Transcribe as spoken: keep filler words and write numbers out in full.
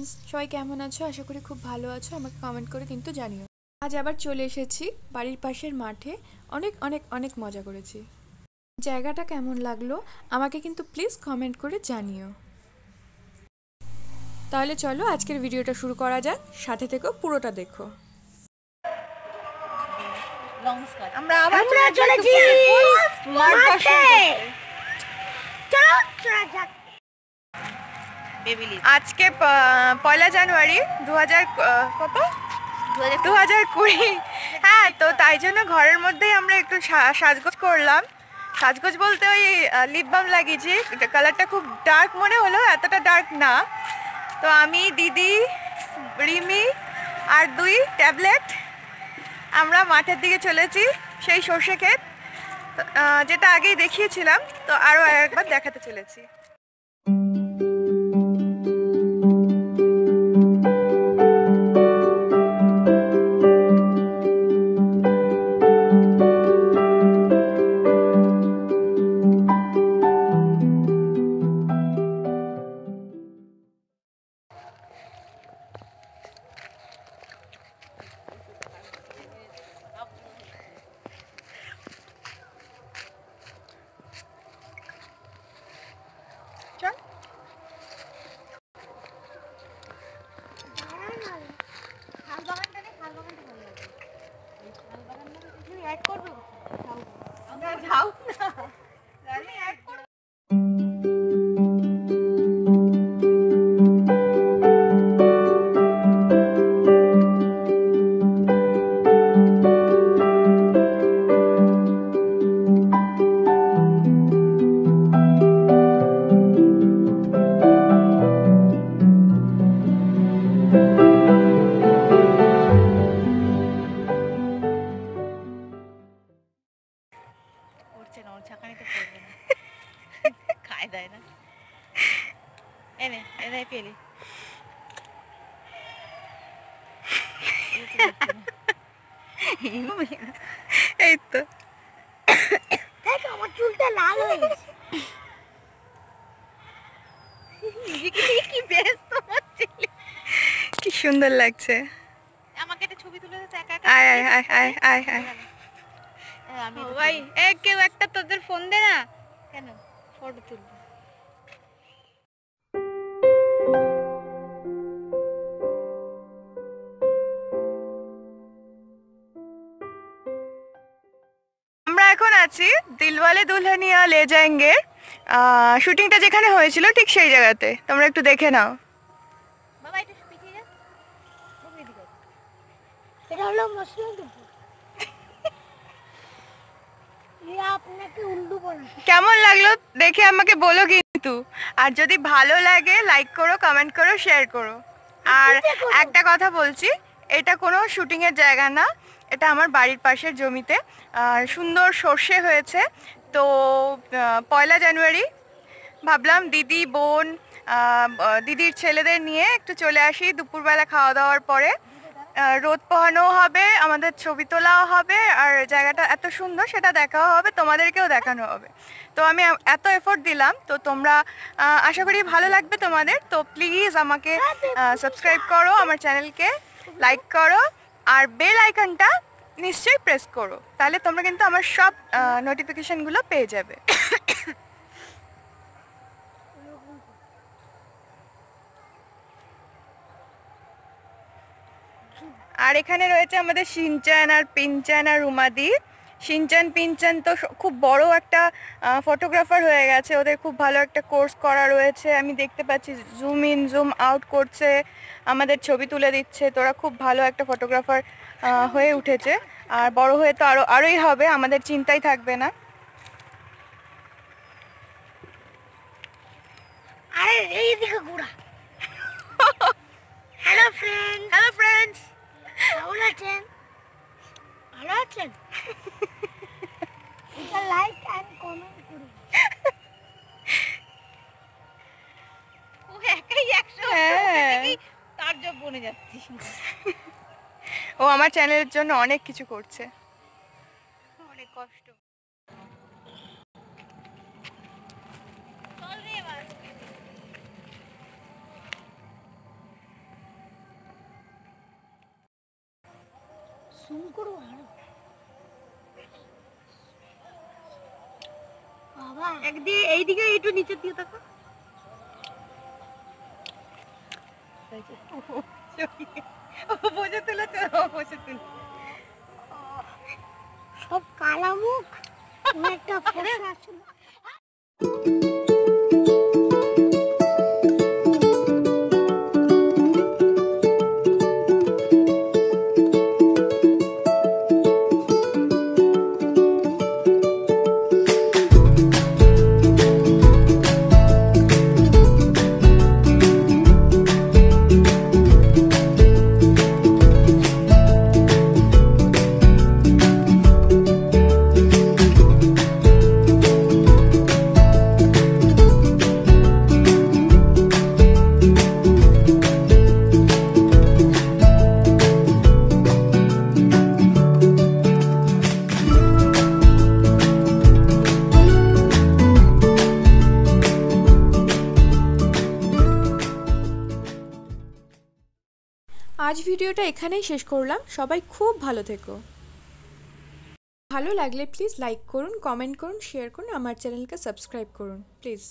Friends, সবাই কেমন আছো? আশা করি খুব ভালো আছো। আমাকে কমেন্ট করে কিন্তু জানিও। আজ আবার চলে এসেছি বাড়ির পাশের মাঠে। অনেক অনেক অনেক মজা করেছি। জায়গাটা কেমন লাগলো আমাকে কিন্তু প্লিজ কমেন্ট করে জানিও। তাহলে চলো আজকের ভিডিওটা শুরু করা যাক। সাথে থেকো, পুরোটা দেখো। আমরা আবার চলেছি মাঠে। চলো চলা যাক। আজকে পয়লা জানুয়ারি দু হাজার কত দু হাজার কুড়ি। হ্যাঁ, তো তাই জন্য ঘরের মধ্যেই আমরা একটু সাজগোজ করলাম। সাজগোজ বলতে ওই লিপ বাম লাগিয়েছি। কালারটা খুব ডার্ক মনে হলো, এতটা ডার্ক না। তো আমি, দিদি, রিমি আর দুই ট্যাবলেট আমরা মাঠের দিকে চলেছি, সেই সর্ষে ক্ষেত যেটা আগেই দেখিয়েছিলাম, তো আরও একবার দেখাতে চলেছি। এই তো আমার চুলটা লাল হয়ে গেছে। কি সুন্দর লাগছে। আমাকে একটা ছবি তুলে দে। একা একা আয় আয় আয় আয় আয় আয়। আমি ভাই এ কেউ একটা তোদের ফোন দে না। কেন ফটো তুলবো? আমরা এখন আছি দিলওয়ালে দুলহানিয়া লে যায়েঙ্গে। শুটিংটা যেখানে হয়েছিল ঠিক সেই জায়গাতে, তোমরা একটু দেখে নাও। কেমন লাগলো দেখে আমাকে বলো কিন্তু। আর যদি ভালো লাগে লাইক করো, কমেন্ট করো, শেয়ার করো। আর একটা কথা বলছি, এটা কোনো শুটিংয়ের জায়গা না, এটা আমার বাড়ির পাশের জমিতে সুন্দর সর্ষে হয়েছে। তো পয়লা জানুয়ারি ভাবলাম দিদি, বোন, দিদির ছেলেদের নিয়ে একটু চলে আসি। দুপুরবেলা খাওয়া দাওয়ার পরে রোদ পোহানো হবে, আমাদের ছবি তোলাও হবে, আর জায়গাটা এত সুন্দর সেটা দেখাও হবে, তোমাদেরকেও দেখানো হবে। তো আমি এত এফোর্ট দিলাম, তো তোমরা আশা করি ভালো লাগবে তোমাদের। তো প্লিজ আমাকে সাবস্ক্রাইব করো, আমার চ্যানেলকে লাইক করো, আর বেল আইকনটা নিশ্চয়ই প্রেস করো, তাহলে তোমরা কিন্তু আমার সব নোটিফিকেশনগুলো পেয়ে যাবে। আর এখানে রয়েছে আমাদের শিনচান আর পিনচান আর রুমাদি। শিনচান পিনচান তো খুব বড় একটা ফটোগ্রাফার হয়ে গেছে, ওদের খুব ভালো একটা কোর্স করা রয়েছে। আমি দেখতে পাচ্ছি জুম ইন জুম আউট করছে, আমাদের ছবি তুলে দিচ্ছে। তোরা খুব ভালো একটা ফটোগ্রাফার হয়ে উঠেছে, আর বড় হয়ে তো আরো আরোই হবে, আমাদের চিন্তাই থাকবে না। আরে এইদিকে ঘোরা। হ্যালো ফ্রেন্ডস, হ্যালো ফ্রেন্ডস, কেমন আছেন? ভালো আছেন? এটা লাইক এন্ড কমেন্ট করুন। ও একাই একশো তার জব বনে যাচ্ছি। ও আমার চ্যানেলের জন্য অনেক কিছু করছে, অনেক কষ্ট। চল রে এবার। জুম করো আরো বাবা একদিকে এইদিকে একটু নিচের দিকে তাকো বসে তুলে বসে তুলে সব কালা মুখ একটা ফোসা আসলো আজ ভিডিওটা এখানেই শেষ করলাম। সবাই খুব ভালো থেকো। ভালো লাগলে প্লিজ লাইক করুন, কমেন্ট করুন, শেয়ার করুন, আমার চ্যানেলকে সাবস্ক্রাইব করুন প্লিজ।